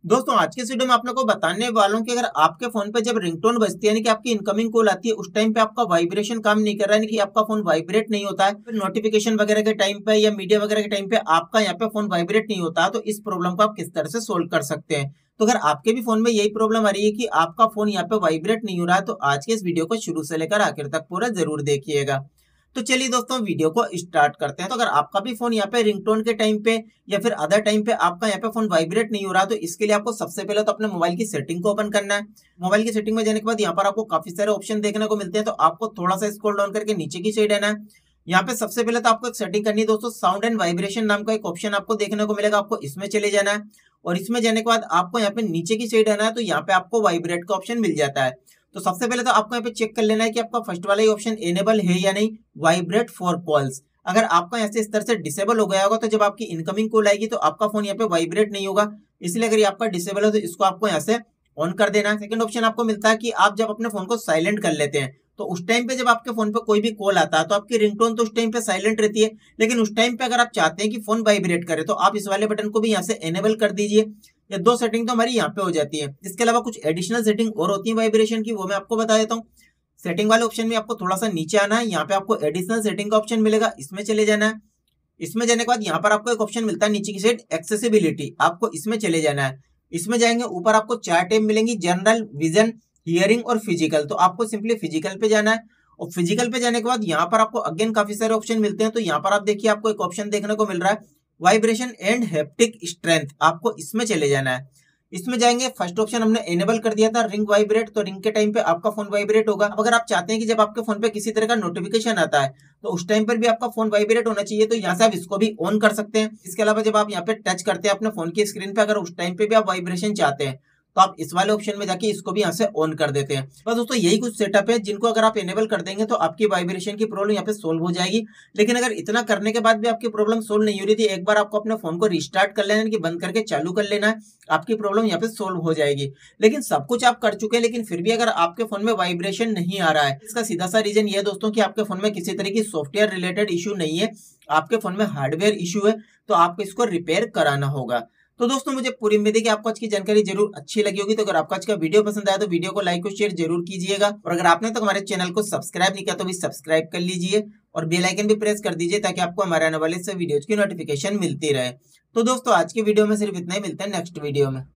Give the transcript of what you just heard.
दोस्तों आज के इस वीडियो में आप लोग को बताने वालों कि अगर आपके फोन पे जब रिंगटोन बजती है यानी कि आपकी इनकमिंग कॉल आती है उस टाइम पे आपका वाइब्रेशन काम नहीं कर रहा है यानी कि आपका फोन वाइब्रेट नहीं होता है, फिर नोटिफिकेशन वगैरह के टाइम पे या मीडिया वगैरह के टाइम पे आपका यहाँ पे फोन वाइब्रेट नहीं होता, तो इस प्रॉब्लम को आप किस तरह से सोल्व कर सकते हैं। तो अगर आपके भी फोन में यही प्रॉब्लम आ रही है कि आपका फोन यहाँ पे वाइब्रेट नहीं हो रहा है, तो आज के इस वीडियो को शुरू से लेकर आखिर तक पूरा जरूर देखिएगा। तो चलिए दोस्तों वीडियो को स्टार्ट करते हैं। तो अगर आपका भी फोन यहाँ पे रिंगटोन के टाइम पे या फिर अदर टाइम पे आपका यहाँ पे फोन वाइब्रेट नहीं हो रहा, तो इसके लिए आपको सबसे पहले तो अपने मोबाइल की सेटिंग को ओपन करना है। मोबाइल की सेटिंग में जाने के बाद यहाँ पर आपको काफी सारे ऑप्शन देखने को मिलते हैं, तो आपको थोड़ा सा स्क्रॉल डाउन करके नीचे की साइड आना है। यहाँ पे सबसे पहले तो आपको एक सेटिंग करनी है दोस्तों, साउंड एंड वाइब्रेशन नाम का एक ऑप्शन आपको देखने को मिलेगा, आपको इसमें चले जाना है। और इसमें जाने के बाद आपको यहाँ पे नीचे की साइड आना है, तो यहाँ पे आपको वाइब्रेट का ऑप्शन मिल जाता है। तो सबसे पहले तो आपको यहाँ पे चेक कर लेना है कि आपका फर्स्ट वाला ही ऑप्शन एनेबल है या नहीं, वाइब्रेट फॉर कॉल्स। अगर आपका यहाँ से इस तरह से डिसेबल हो गया होगा तो जब आपकी इनकमिंग कॉल आएगी तो आपका फोन यहाँ पे वाइब्रेट नहीं होगा, इसलिए अगर ये आपका डिसेबल है तो इसको आपको यहाँ से ऑन कर देना है। सेकंड ऑप्शन आपको मिलता है कि आप जब अपने फोन को साइलेंट कर लेते हैं तो उस टाइम पे जब आपके फोन पे कोई भी कॉल आता है तो आपकी रिंगटोन तो उस टाइम पे साइलेंट रहती है, लेकिन उस टाइम पे अगर आप चाहते हैं कि फोन वाइब्रेट करे तो आप इस वाले बटन को भी यहाँ से एनेबल कर दीजिए। ये दो सेटिंग तो हमारी यहाँ पे हो जाती है। इसके अलावा कुछ एडिशनल सेटिंग और होती है वाइब्रेशन की, वो मैं आपको बता देता हूँ। सेटिंग वाले ऑप्शन में आपको थोड़ा सा नीचे आना है, यहाँ पे आपको एडिशनल सेटिंग का ऑप्शन मिलेगा, इसमें चले जाना है। इसमें जाने के बाद यहाँ पर आपको एक ऑप्शन मिलता है नीचे की साइड एक्सेसिबिलिटी, आपको इसमें चले जाना है। इसमें जाएंगे ऊपर आपको चार टैब मिलेंगी, जनरल, विजन, हियरिंग और फिजिकल। तो आपको सिंपली फिजिकल पे जाना है और फिजिकल पे जाने के बाद यहाँ पर आपको अगेन काफी सारे ऑप्शन मिलते हैं। तो यहाँ पर आप देखिए आपको एक ऑप्शन देखने को मिल रहा है वाइब्रेशन एंड हैप्टिक स्ट्रेंथ, आपको इसमें चले जाना है। इसमें जाएंगे, फर्स्ट ऑप्शन हमने एनेबल कर दिया था रिंग वाइब्रेट, तो रिंग के टाइम पे आपका फोन वाइब्रेट होगा। अगर आप चाहते हैं कि जब आपके फोन पे किसी तरह का नोटिफिकेशन आता है तो उस टाइम पर भी आपका फोन वाइब्रेट होना चाहिए, तो यहाँ से आप इसको भी ऑन कर सकते हैं। इसके अलावा जब आप यहाँ पे टच करते हैं अपने फोन की स्क्रीन पे, अगर उस टाइम पे भी आप वाइब्रेशन चाहते हैं तो आप इस वाले ऑप्शन में जाके इसको भी यहाँ से ऑन कर देते हैं। बस दोस्तों यही कुछ सेटअप है जिनको अगर आप एनेबल कर देंगे तो आपकी वाइब्रेशन की प्रॉब्लम यहाँ पे सोल्व हो जाएगी। लेकिन अगर इतना करने के बाद भी आपकी प्रॉब्लम सोल्व नहीं हो रही थी, एक बार आपको अपने फोन को रिस्टार्ट कर लेना है, बंद करके चालू कर लेना है, आपकी प्रॉब्लम यहाँ पे सोल्व हो जाएगी। लेकिन सब कुछ आप कर चुके हैं लेकिन फिर भी अगर आपके फोन में वाइब्रेशन नहीं आ रहा है, इसका सीधा सा रीजन ये है दोस्तों कि आपके फोन में किसी तरह की सॉफ्टवेयर रिलेटेड इश्यू नहीं है, आपके फोन में हार्डवेयर इश्यू है, तो आपको इसको रिपेयर कराना होगा। तो दोस्तों मुझे पूरी उम्मीद है कि आपको आज की जानकारी जरूर अच्छी लगी होगी। तो अगर आपको आज का वीडियो पसंद आया तो वीडियो को लाइक और शेयर जरूर कीजिएगा, और अगर आपने तो हमारे चैनल को सब्सक्राइब नहीं किया तो भी सब्सक्राइब कर लीजिए और बेल आइकन भी प्रेस कर दीजिए ताकि आपको हमारे आने वाले सब वीडियोज की नोटिफिकेशन मिलती रहे। तो दोस्तों आज की वीडियो में सिर्फ इतना ही, मिलते हैं नेक्स्ट वीडियो में।